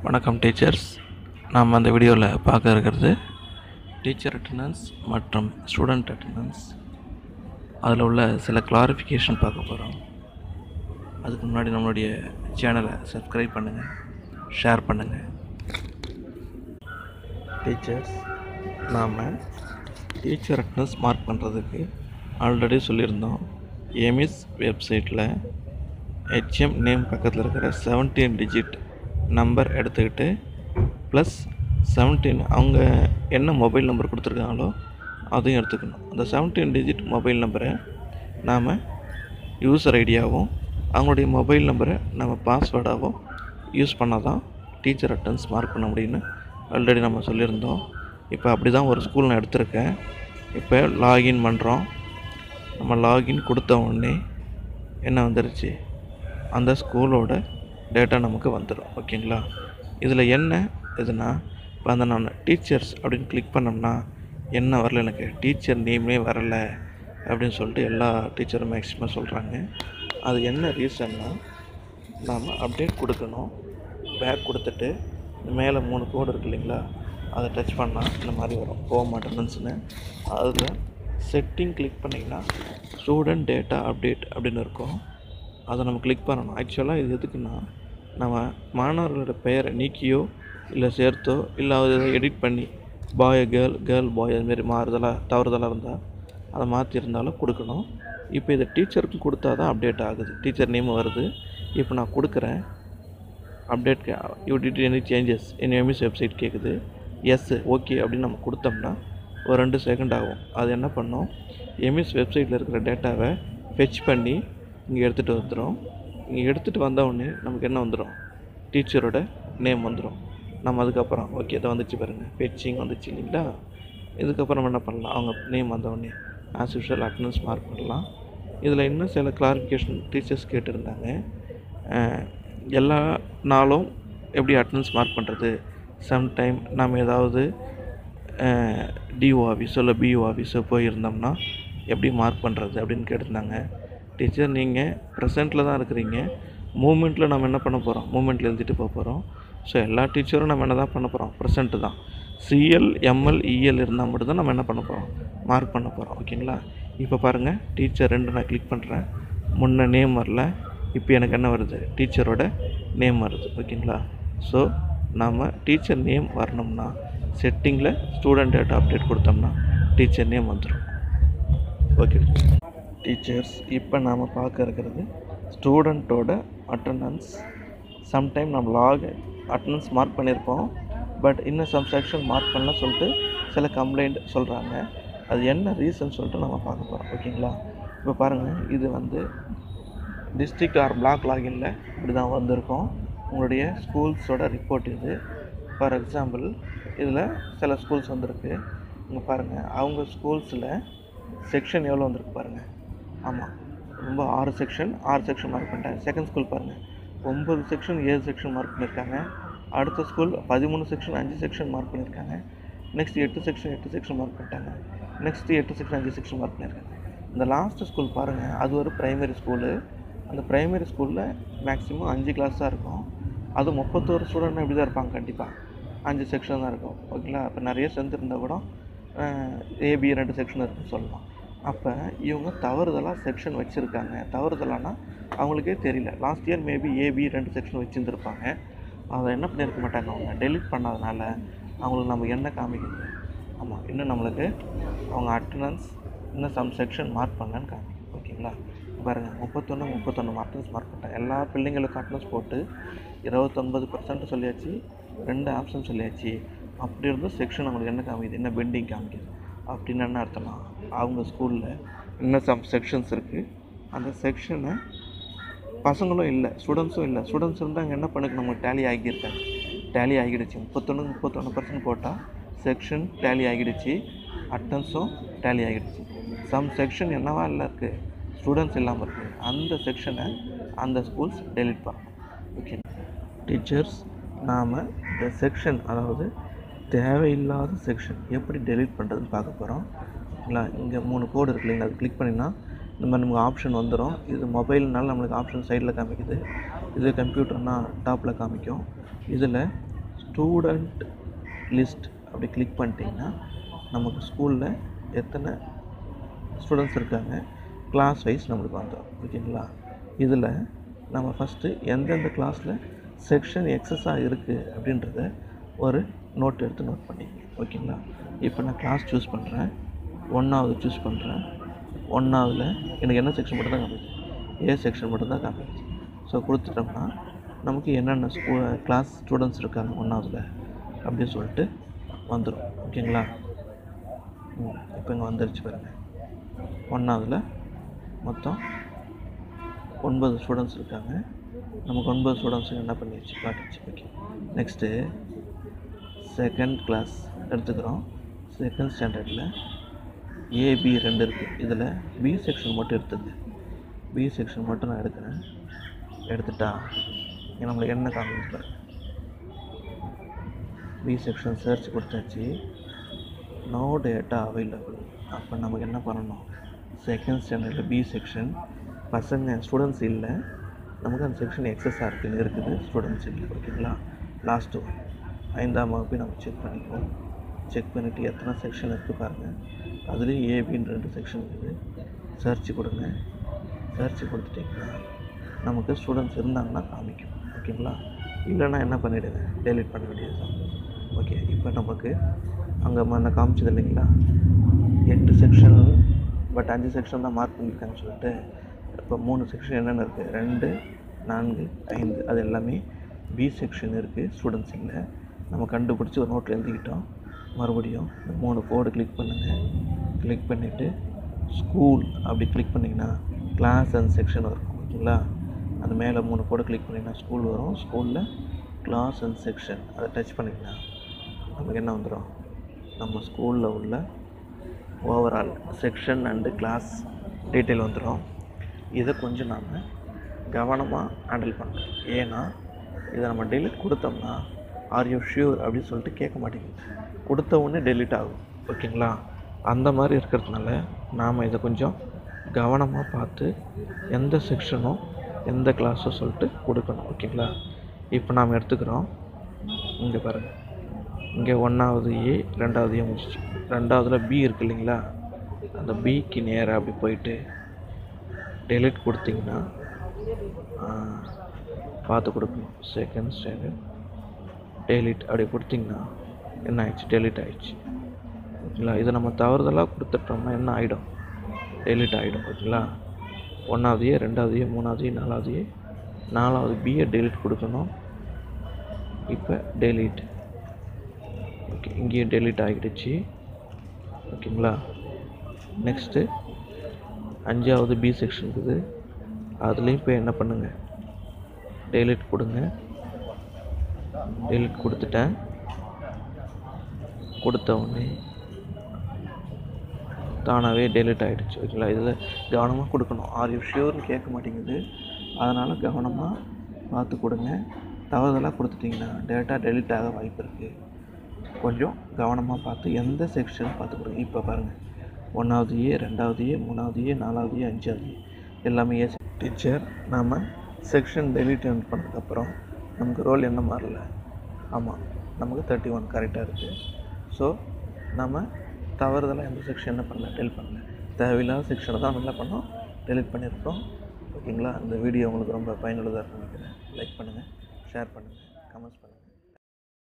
வணக்கம் டீச்சர்ஸ். நாம் அந்த வீடியோவில் பார்க்க இருக்கிறது டீச்சர் அட்டெண்டன்ஸ் மற்றும் ஸ்டூடெண்ட் அட்டெண்டன்ஸ். அதில் உள்ள சில கிளாரிஃபிகேஷன் பார்க்க போகிறோம். அதுக்கு முன்னாடி நம்மளுடைய சேனலை சப்ஸ்கிரைப் பண்ணுங்கள், ஷேர் பண்ணுங்கள். டீச்சர்ஸ், நாம் டீச்சர் அட்டெண்டன்ஸ் மார்க் பண்ணுறதுக்கு ஆல்ரெடி சொல்லியிருந்தோம். ஏமிஸ் வெப்சைட்டில் ஹெச்எம் நேம் பக்கத்தில் இருக்கிற 17 டிஜிட் நம்பர் எடுத்துக்கிட்டு ப்ளஸ் 17 அவங்க என்ன மொபைல் நம்பர் கொடுத்துருக்காங்களோ அதையும் எடுத்துக்கணும். அந்த 17 டிஜிட் மொபைல் நம்பரை நாம் யூசர் ஐடியாகவும் அவங்களுடைய மொபைல் நம்பரை நம்ம பாஸ்வேர்டாகவும் யூஸ் பண்ணால் தான் டீச்சர் அட்டெண்டன்ஸ் மார்க் பண்ண முடியும்னு ஆல்ரெடி நம்ம சொல்லியிருந்தோம். இப்போ அப்படி தான் ஒரு ஸ்கூல் நான் எடுத்திருக்கேன். இப்போ லாகின் பண்ணுறோம். நம்ம லாகின் கொடுத்த உடனே என்ன வந்துருச்சு, அந்த ஸ்கூலோட டேட்டா நமக்கு வந்துடும். ஓகேங்களா? இதில் என்ன இதுனா, இப்போ அந்த நான் டீச்சர்ஸ் அப்படின்னு கிளிக் பண்ணோம்னா என்ன வரல, எனக்கு டீச்சர் நேமே வரலை அப்படின்னு சொல்லிட்டு எல்லா டீச்சரும் மேக்ஸிமம் சொல்கிறாங்க. அது என்ன ரீசன்னா, நாம் அப்டேட் கொடுக்கணும். பேக் கொடுத்துட்டு மேலே 3 கோடு இருக்குது இல்லைங்களா, அதை டச் பண்ணால் இந்த மாதிரி வரும் ஹோம் அட்டெண்டன்ஸ்னு. அதில் செட்டிங் கிளிக் பண்ணிங்கன்னா ஸ்டூடெண்ட் டேட்டா அப்டேட் அப்படின்னு இருக்கும். அதை நம்ம கிளிக் பண்ணணும். ஆக்சுவலாக இது எதுக்குன்னா, நம்ம மாணவர்களோட பெயரை நீக்கியோ இல்லை சேர்த்தோ இல்லை அதை எடிட் பண்ணி பாய் கேர்ள் பாய் அதுமாரி தவறுதலாக இருந்தால் அதை மாற்றிருந்தாலும் கொடுக்கணும். இப்போ இதை டீச்சருக்கு கொடுத்தா தான் அப்டேட் ஆகுது, டீச்சர் நேம் வருது. இப்போ நான் கொடுக்குறேன் update you did any changes in EMIS website கேட்குது. எஸ் ஓகே அப்படின்னு நம்ம கொடுத்தோம்னா ஒரு 2 செகண்ட் ஆகும். அது என்ன பண்ணோம், எம்இஸ் வெப்சைட்டில் இருக்கிற டேட்டாவை ஃபெச் பண்ணி இங்கே எடுத்துகிட்டு வந்துடும். இங்கே எடுத்துகிட்டு வந்தவுடனே நமக்கு என்ன வந்துடும், டீச்சரோட நேம் வந்துடும். நம்ம அதுக்கப்புறம் ஓகே இதை வந்துச்சு பாருங்கள், ஃபெச்சிங் வந்துச்சு இல்லைங்களா. இதுக்கப்புறம் என்ன பண்ணலாம், அவங்க நேம் வந்தவுடனே ஆஸ் யூஷுவல் அட்டெண்டன்ஸ் மார்க் பண்ணலாம். இதில் இன்னும் சில கிளாரிஃபிகேஷன் டீச்சர்ஸ் கேட்டிருந்தாங்க. எல்லா நாளும் எப்படி அட்டெண்டன்ஸ் மார்க் பண்ணுறது, சம்டைம் நம்ம ஏதாவது டிஓ ஆஃபீஸோ இல்லை பிஓ ஆஃபீஸோ போயிருந்தோம்னா எப்படி மார்க் பண்ணுறது அப்படின்னு கேட்டிருந்தாங்க. டீச்சர், நீங்கள் ப்ரெசென்ட்டில் தான் இருக்கிறீங்க, மூமெண்ட்டில் நம்ம என்ன பண்ண போகிறோம், மூமெண்ட்டில் எழுதிட்டு போக போகிறோம். ஸோ எல்லா டீச்சரும் நம்ம என்ன தான் பண்ண போகிறோம், ப்ரெசென்ட்டு தான். சிஎல் எம்எல் இஎல் இருந்தால் மட்டும் தான் நம்ம என்ன பண்ண போகிறோம், மார்க் பண்ண போகிறோம். ஓகேங்களா? இப்போ பாருங்கள், டீச்சர் 2 நான் கிளிக் பண்ணுறேன். முன்ன நேம் வரல, இப்போ எனக்கு என்ன வருது, டீச்சரோட நேம் வருது. ஓகேங்களா? ஸோ நம்ம டீச்சர் நேம் வரணும்னா செட்டிங்கில் ஸ்டூடெண்ட் டேட்டா அப்டேட் கொடுத்தோம்னா டீச்சர் நேம் வந்துடும். ஓகே டீச்சர்ஸ், இப்போ நாம் பார்க்க இருக்கிறது ஸ்டூடெண்ட்டோட அட்டெண்டன்ஸ். சம்டைம் நம்ம அட்டெண்டன்ஸ் மார்க் பண்ணியிருப்போம், பட் இன்னும் சம் செக்ஷன் மார்க் பண்ணல சொல்லிட்டு சில கம்ப்ளைண்ட் சொல்கிறாங்க. அது என்ன ரீசன் சொல்லிட்டு நம்ம பார்க்க போகிறோம். ஓகேங்களா? இப்போ பாருங்கள், இது வந்து டிஸ்ட்ரிக்ட் ஆர் பிளாக் லாகின்ல இப்படி தான் வந்திருக்கும். உங்களுடைய ஸ்கூல்ஸோட ரிப்போர்ட் இது. ஃபார் எக்ஸாம்பிள் இதில் சில ஸ்கூல்ஸ் வந்திருக்கு. இங்கே பாருங்கள், அவங்க ஸ்கூல்ஸில் செக்ஷன் எவ்வளோ வந்திருக்கு பாருங்கள். ஆமாம், ரொம்ப 6 செக்ஷன் மார்க் பண்ணிட்டாங்க. செகண்ட் ஸ்கூல் பாருங்கள், 9 செக்ஷன் 7 செக்ஷன் மார்க் பண்ணியிருக்காங்க. அடுத்த ஸ்கூல் 13 செக்ஷன் 5 செக்ஷன் மார்க் பண்ணியிருக்காங்க. நெக்ஸ்ட் 8 செக்ஷன் மார்க் பண்ணிட்டாங்க. நெக்ஸ்ட் 8 செக்ஷன் 5 செக்ஷன் மார்க் பண்ணியிருக்காங்க. இந்த லாஸ்ட்டு ஸ்கூல் பாருங்கள், அது ஒரு ப்ரைமரி ஸ்கூலு. அந்த ப்ரைமரி ஸ்கூலில் மேக்ஸிமம் 5 கிளாஸ் தான் இருக்கும். அது 31 ஸ்டூடெண்ட் இப்படி தான் இருப்பாங்க. கண்டிப்பாக 5 செக்ஷன் தான் இருக்கும். ஓகேங்களா? இப்போ நிறைய ஸ்ட்ரென்த் இருந்தால் கூட ஏபி 2 செக்ஷன் இருக்குன்னு சொல்லலாம். அப்போ இவங்க தவறுதலாக செக்ஷன் வச்சுருக்காங்க. தவறுதலானா அவங்களுக்கே தெரியல. Last year maybe AB 2 section வச்சுருந்துருப்பாங்க. அதை என்ன பண்ணியிருக்க மாட்டாங்க, அவங்க டெலிட் பண்ணாதனால அவங்களுக்கு நம்ம என்ன காமிக்குது, ஆமாம் இன்னும் நம்மளுக்கு அவங்க அட்டெண்டன்ஸ் இன்னும் சம் செக்ஷன் மார்க் பண்ணலன்னு காமிக்கும். ஓகேங்களா? பாருங்கள், 31 அட்டெண்டன்ஸ் மார்க் பண்ணிட்டாங்க. எல்லா பிள்ளைங்களுக்கும் அட்டெண்டன்ஸ் போட்டு 29% சொல்லியாச்சு, 2 ஆப்ஷன் சொல்லியாச்சு. அப்படி இருந்தும் செக்ஷன் அவங்களுக்கு என்ன காமிக்குது, என்ன பெண்டிங் காமிக்குது. அப்படின்னு என்ன அர்த்தம்னா, அவங்க ஸ்கூலில் இன்னும் சம் செக்ஷன்ஸ் இருக்குது. அந்த செக்ஷனை பசங்களும் இல்லை, ஸ்டூடெண்ட்ஸும் இல்லை. ஸ்டூடெண்ட்ஸ் இருந்தால் அங்கே என்ன பண்ணுக்கு நம்ம டேலி ஆகியிருக்காங்க. டேலி ஆகிடுச்சு. 31% போட்டால் செக்ஷன் டேலி ஆகிடுச்சு, அட்டெண்டன்ஸும் டேலி ஆகிடுச்சு. சம் செக்ஷன் என்னவா இல்லை இருக்குது, ஸ்டூடெண்ட்ஸ் இல்லாமல் இருக்குது. அந்த செக்ஷனை அந்த ஸ்கூல்ஸ் டெலிட் பண்ணணும். ஓகே டீச்சர்ஸ், நாம் இந்த செக்ஷன், அதாவது தேவையில்லாத செக்ஷன் எப்படி டெலீட் பண்ணுறதுன்னு பார்க்க போகிறோம். இல்லை, இங்கே 3 கோடு இருக்கு இல்லைங்களா, அது கிளிக் பண்ணினா இந்த மாதிரி நமக்கு ஆப்ஷன் வந்துடும். இது மொபைல்னால நம்மளுக்கு ஆப்ஷன் சைடில் காமிக்குது, இது கம்ப்யூட்டர்னால் டாப்பில் காமிக்கும். இதில் ஸ்டூடெண்ட் லிஸ்ட் அப்படி கிளிக் பண்ணிட்டீங்கன்னா நமக்கு ஸ்கூலில் எத்தனை ஸ்டூடெண்ட்ஸ் இருக்காங்க கிளாஸ் வைஸ் நம்மளுக்கு வந்துடும். ஓகேங்களா? இதில் நம்ம ஃபஸ்ட்டு எந்தெந்த கிளாஸில் செக்ஷன் எக்ஸஸாக இருக்குது அப்படின்றத ஒரு நோட் எடுத்து நோட் பண்ணிக்கங்க. ஓகேங்களா? இப்போ நான் கிளாஸ் சூஸ் பண்ணுறேன், 1வது சூஸ் பண்ணுறேன். 1வதுல எனக்கு என்ன செக்ஷன் மட்டும் தான் காமிக்குது, ஏ செக்ஷன் மட்டும் தான் காமிக்குது. ஸோ கொடுத்துட்டோம்னா நமக்கு என்னென்ன கிளாஸ் ஸ்டூடெண்ட்ஸ் இருக்காங்க 1வதுல அப்படின்னு சொல்லிட்டு வந்துடும். ஓகேங்களா? இப்போ இங்கே வந்துருச்சு பாருங்கள். 1வதுல மொத்தம் 9 ஸ்டூடெண்ட்ஸ் இருக்காங்க. நமக்கு 9 ஸ்டூடெண்ட்ஸுக்கு என்ன பண்ணிடுச்சு, காட்டிடுச்சு. ஓகே, நெக்ஸ்ட்டு செகண்ட் கிளாஸ் எடுத்துக்கிறோம். செகண்ட் ஸ்டாண்டர்டில் ஏபி 2 இருக்குது. இதில் பி செக்ஷன் மட்டும் எடுத்துங்க. பி செக்ஷன் மட்டும் நான் எடுக்கிறேன். எடுத்துட்டா நம்மளுக்கு என்ன காமிச்சு பாருங்க. பி செக்ஷன் சர்ச் கொடுத்தாச்சு, நோ டேட்டா அவைலபிள். அப்போ நமக்கு என்ன பண்ணணும், செகண்ட் ஸ்டாண்டர்டில் பி செக்ஷன் பசங்க ஸ்டூடெண்ட்ஸ் இல்லை, நமக்கு அந்த செக்ஷன் எக்ஸஸாக இருக்குது ஸ்டூடெண்ட்ஸ் இல்லை. ஓகேங்களா? லாஸ்ட்டு 5ஆம் வகுப்பை நம்ம செக் பண்ணிக்குவோம். செக் பண்ணிவிட்டு எத்தனை செக்ஷன் இருக்குது பாருங்கள். அதுலேயும் ஏபின்னு 2 செக்ஷன் இருக்குது. சர்ச் கொடுங்க. சர்ச் கொடுத்துட்டிங்கன்னா நமக்கு ஸ்டூடெண்ட்ஸ் இருந்தாங்கன்னா காமிக்கும். ஓகேங்களா? இல்லைன்னா என்ன பண்ணிவிடுங்க, டெலிட் பண்ண வேண்டியது தான். ஓகே, இப்போ நமக்கு அங்கே நான் காமிச்சது இல்லைங்களா, 8 செக்ஷன், பட் 5 செக்ஷன் தான் மார்க் பண்ணியிருக்காங்கன்னு சொல்லிட்டு. இப்போ 3 செக்ஷன் என்னென்ன இருக்குது, 2, 4, 5, அது எல்லாமே பி செக்ஷன் இருக்குது, ஸ்டூடெண்ட்ஸ் இல்லை. நம்ம கண்டுபிடிச்சி ஒரு நோட்டில் எழுதிக்கிட்டோம். மறுபடியும் இந்த 3 கோடு கிளிக் பண்ணுங்கள். கிளிக் பண்ணிவிட்டு ஸ்கூல் அப்படி கிளிக் பண்ணிங்கன்னா கிளாஸ் அண்ட் செக்ஷன் வரும். ஓகேங்களா? அது மேலே 3 கோடு கிளிக் பண்ணிங்கன்னா ஸ்கூல் வரும். ஸ்கூலில் கிளாஸ் அண்ட் செக்ஷன் அதை டச் பண்ணிங்கன்னா நமக்கு என்ன வந்துடும், நம்ம ஸ்கூலில் உள்ள overall section and class detail வந்துடும். இதை கொஞ்சம் நாம் கவனமாக ஹேண்டில் பண்ணணும். ஏன்னா இதை நம்ம டெலிட் கொடுத்தோம்னா ஆர் யூ ஷியூர் அப்படின்னு சொல்லிட்டு கேட்க மாட்டேங்குது, கொடுத்த உடனே டெலிட் ஆகும். ஓகேங்களா? அந்த மாதிரி இருக்கிறதுனால நாம் இதை கொஞ்சம் கவனமாக பார்த்து எந்த செக்ஷனும் எந்த கிளாஸும் சொல்லிட்டு கொடுக்கணும். ஓகேங்களா? இப்போ நாம் எடுத்துக்கிறோம். இங்கே பாருங்கள், இங்கே 1வது ஏ 2வது ஏ முடிச்சிச்சு. 2வதுல பி இருக்குது இல்லைங்களா, அந்த பிக்கு நேராக அப்படி போயிட்டு டெலிட் கொடுத்திங்கன்னா பார்த்து கொடுக்கணும். செகண்ட் ஸ்டாண்டர்ட் டெலிட் அப்படி கொடுத்திங்கன்னா என்ன ஆயிடுச்சு, டெலிட் ஆகிடுச்சு. ஓகேங்களா? இதை நம்ம தவறுதலாக கொடுத்துட்டோம்னா என்ன ஆகிடும், டெலிட் ஆகிடும். ஓகேங்களா? 1வது ஏ 2வது ஏ 3வது ஏ 4வது ஏ 4வது பியை டெலிட் கொடுக்கணும். இப்போ டெலிட். ஓகே, இங்கேயும் டெலிட் ஆகிடுச்சு. ஓகேங்களா? நெக்ஸ்ட்டு 5வது பி செக்ஷன் இருக்குது, அதுலேயும் இப்போ என்ன பண்ணுங்கள், டெலிட் கொடுங்க. டெலிட் கொடுத்துட்டேன். கொடுத்த உடனே தானாகவே டெலிட் ஆகிடுச்சு. ஓகேங்களா? இதில் கவனமாக கொடுக்கணும். ஆர் யூ ஷியூர்னு கேட்க மாட்டேங்குது, அதனால் கவனமாக பார்த்து கொடுங்க. தவறுதலாக கொடுத்துட்டிங்கன்னா டேட்டா டெலிட் ஆக வாய்ப்பு இருக்குது. கொஞ்சம் கவனமாக பார்த்து எந்த செக்ஷன் பார்த்து கொடுங்க. இப்போ பாருங்கள், 1வது ஏ 2வது ஏ 3வது ஏ 4வது ஏ 5வது ஏ எல்லாமே ஏ. டீச்சர் நாம் செக்ஷன் டெலிட் பண்ணதுக்கப்புறம் நமக்கு ரோல் என்ன மாறல, ஆமாம் நமக்கு 31 கரெக்டாக இருக்குது. ஸோ நம்ம தவறுதலாக எந்த செக்ஷன் என்ன பண்ணல, டெலிட் பண்ணல. தேவையில்லாத செக்ஷனை தான் நல்லா பண்ணோம், டெலிட் பண்ணியிருக்கோம். ஓகேங்களா? இந்த வீடியோ உங்களுக்கு ரொம்ப பயனுள்ளதாக இருக்குன்னு நினைக்கிறேன். லைக் பண்ணுங்கள், ஷேர் பண்ணுங்கள், கமெண்ட்ஸ் பண்ணுங்கள்.